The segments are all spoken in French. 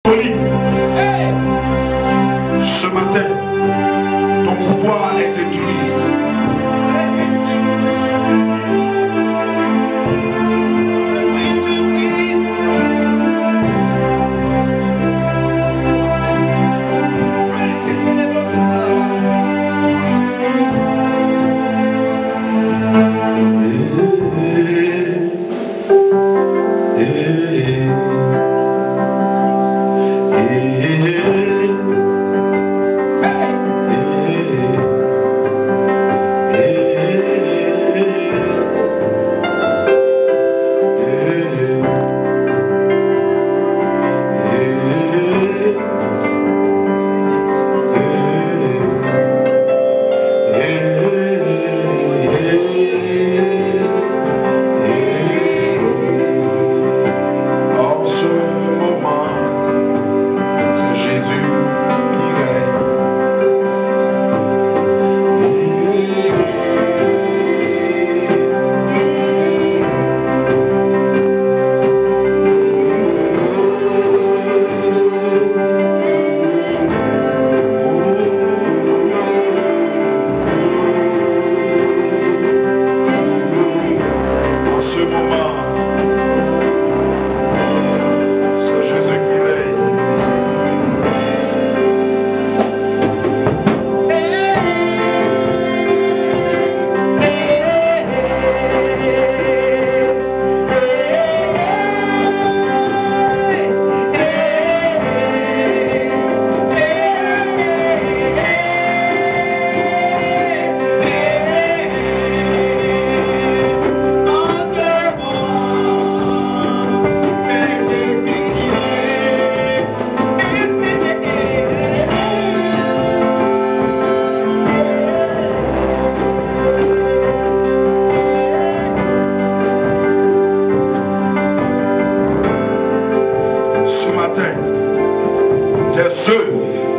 Ce matin, ton pouvoir est détruit. Ceux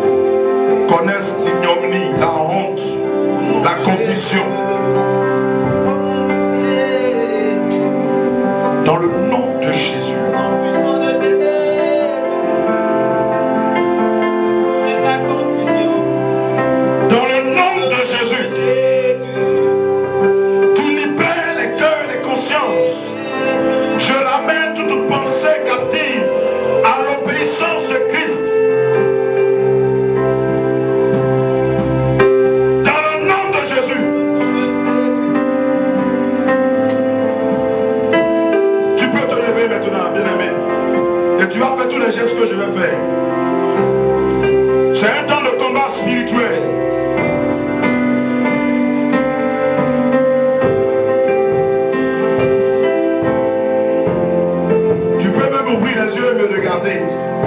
connaissent l'ignominie, la honte, la confusion. Dans le nom de Jésus. Dans le nom de Jésus. Tu libères les cœurs, les consciences. Je ramène toute pensée captive à l'obéissance de Christ. Tu vas faire tous les gestes que je vais faire. C'est un temps de combat spirituel. Tu peux même ouvrir les yeux et me regarder.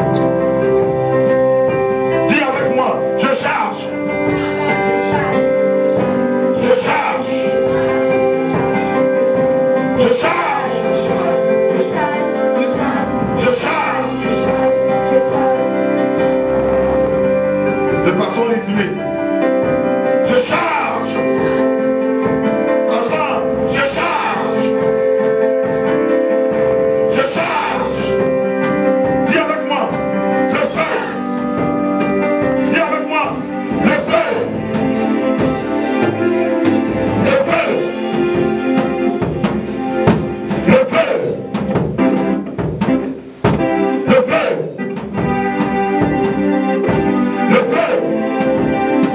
Dis avec moi, je charge. Je charge. Je charge. Je charge. De façon rythmée. Je charge. Ensemble, je charge. Je charge. Dis avec moi, je fais. Dis avec moi, le feu. Le feu. Le feu. Le feu. Le feu.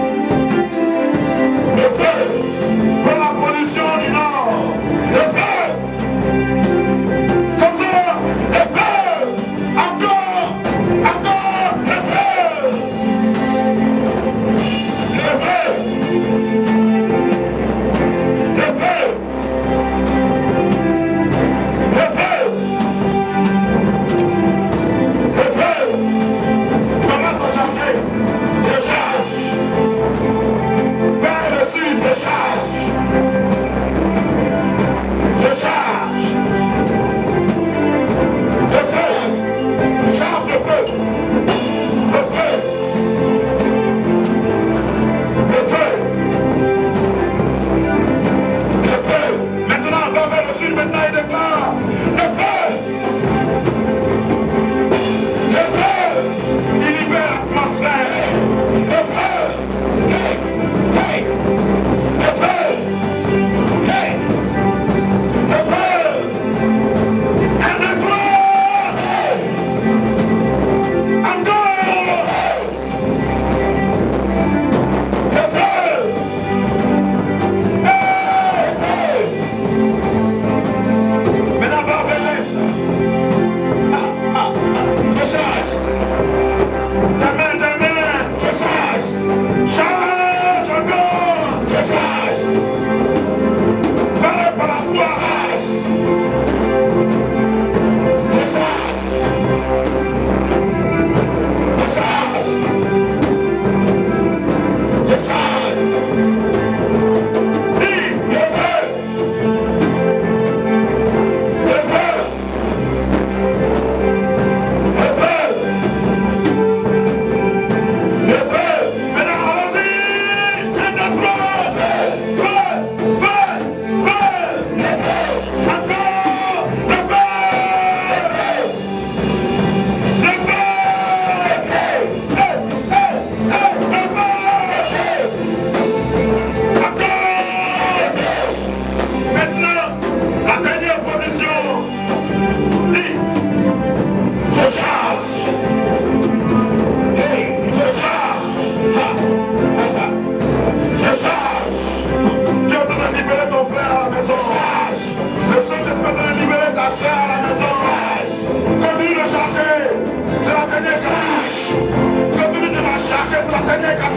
tenir